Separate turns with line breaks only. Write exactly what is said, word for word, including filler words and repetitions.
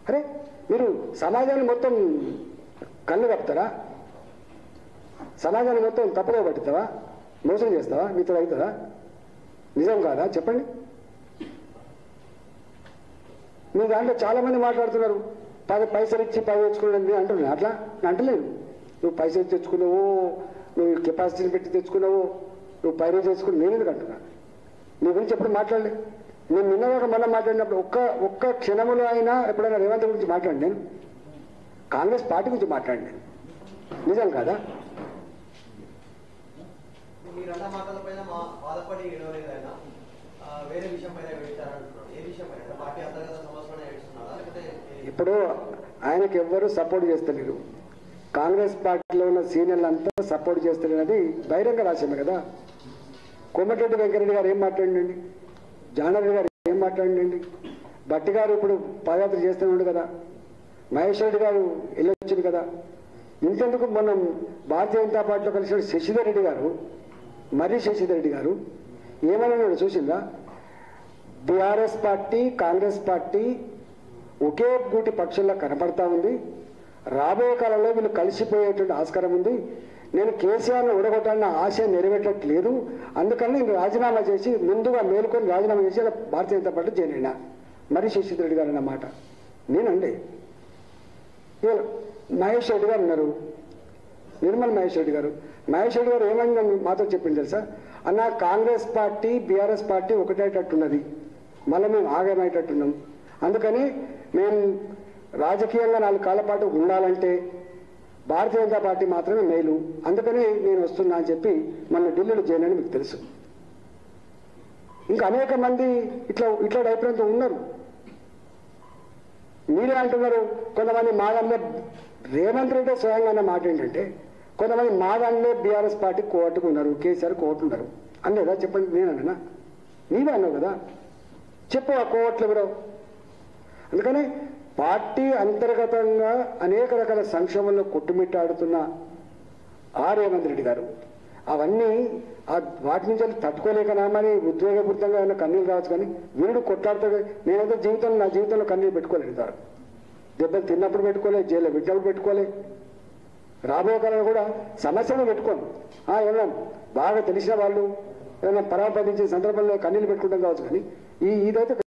అరే మీరు సమాజాన్ని మొత్తం కళ్ళు కప్పుతారా? సమాజాన్ని మొత్తం తప్పుగా పట్టుతావా? మోసం చేస్తావా? మీతో అవుతుందా? నిజం కాదా చెప్పండి. మీ దాంట్లో చాలామంది మాట్లాడుతున్నారు, పది పైసలు ఇచ్చి పది తెచ్చుకున్నది అంటున్నాను. అట్లా అంటలేదు. నువ్వు పైసలు తెచ్చుకున్నావు, నువ్వు కెపాసిటీని పెట్టి తెచ్చుకున్నావు, నువ్వు పైరు తెచ్చుకుని నేను ఎందుకు అంటున్నా? నీ గురించి ఎప్పుడు మాట్లాడలే. నేను నిన్నగా మొన్న మాట్లాడినప్పుడు ఒక్క ఒక్క క్షణములో అయినా ఎప్పుడైనా రేవంత్ గురించి మాట్లాడి నేను కాంగ్రెస్ పార్టీ గురించి మాట్లాడి నేను నిజం కాదా? ఇప్పుడు ఆయనకి ఎవ్వరూ సపోర్ట్ చేస్తలేరు. కాంగ్రెస్ పార్టీలో ఉన్న సీనియర్లు అంతా సపోర్ట్ చేస్తలేనది బహిరంగ రాశామే కదా. కోమటిరెడ్డి వెంకరెడ్డి గారు ఏం మాట్లాడండి, జానారెడ్డి గారు ఏం మాట్లాడండి, భట్టి గారు ఇప్పుడు పాదయాత్ర చేస్తూనే కదా, మహేష్ రెడ్డి గారు వెళ్ళొచ్చింది కదా. ఇంతెందుకు మనం భారతీయ జనతా పార్టీలో కలిసిన శశిధర్ రెడ్డి గారు, మరి శశిధర్ రెడ్డి గారు ఏమన్నా చూసిందా? బీఆర్ఎస్ పార్టీ కాంగ్రెస్ పార్టీ ఒకే గూటి పక్షుల్లో కనపడతా ఉంది. రాబోయే కాలంలో వీళ్ళు కలిసిపోయేటువంటి ఆస్కారం ఉంది. నేను కేసీఆర్ను ఊడగొట్టాలన్న ఆశ నెరవేరట్లేదు, అందుకని నేను రాజీనామా చేసి ముందుగా మేలుకొని రాజీనామా చేసి భారతీయ జనతా పార్టీ జాయిన్ అయినా. మరి శశిధర్ రెడ్డి గారు అన్నమాట నేనండి. మహేష్ రెడ్డి గారు ఉన్నారు, నిర్మల్ మహేష్ రెడ్డి గారు. మహేష్ రెడ్డి గారు ఏమైనా మాతో చెప్పింది తెలుసా? అన్న కాంగ్రెస్ పార్టీ బీఆర్ఎస్ పార్టీ ఒకటేటట్టున్నది, మళ్ళీ మేము ఆగమయ్యేటట్టున్నాం, అందుకని మేము రాజకీయంగా నాలుగు కాళ్ళ పాటు ఉండాలంటే భారతీయ జనతా పార్టీ మాత్రమే మేలు, అందుకని నేను వస్తున్నా అని చెప్పి మన ఢిల్లీలో జాయిన్ అని మీకు తెలుసు. ఇంకా అనేక మంది ఇట్లా ఇట్లా అభిప్రాయంతో ఉన్నారు. మీరే అంటున్నారు కొంతమంది మాదాన్నే, రేవంత్ రెడ్డి స్వయంగా మాట ఏంటంటే కొంతమంది మాదాన్నే బీఆర్ఎస్ పార్టీ కోర్టుకున్నారు, కేసీఆర్ కోర్టున్నారు అనలేదా? చెప్పండి. నేను అన్నా, నీవే అన్నావు కదా, చెప్పు ఆ కోర్టులు ఎవరో. అందుకని పార్టీ అంతర్గతంగా అనేక రకాల సంక్షేమంలో కొట్టుమిట్టాడుతున్న ఆ రేవంత్ రెడ్డి గారు అవన్నీ వాటి నుంచి తట్టుకోలేకనా మరి ఉద్వేగపూరితంగా ఏమైనా కన్నీళ్ళు రావచ్చు, కానీ వీరుడు కొట్లాడుతాడు. నేనైతే జీవితంలో నా జీవితంలో కన్నీళ్ళు పెట్టుకోలేదు. ఇంతవరకు దెబ్బలు తిన్నప్పుడు పెట్టుకోలేదు, జైల్లో పెట్టినప్పుడు పెట్టుకోలేదు, రాబోయే కాలంలో కూడా సమస్యను పెట్టుకోను. ఏమన్నా బాగా తెలిసిన వాళ్ళు ఏమైనా పరాపదించే సందర్భంలో కన్నీళ్ళు పెట్టుకుంటాం కావచ్చు, కానీ ఈ ఇదైతే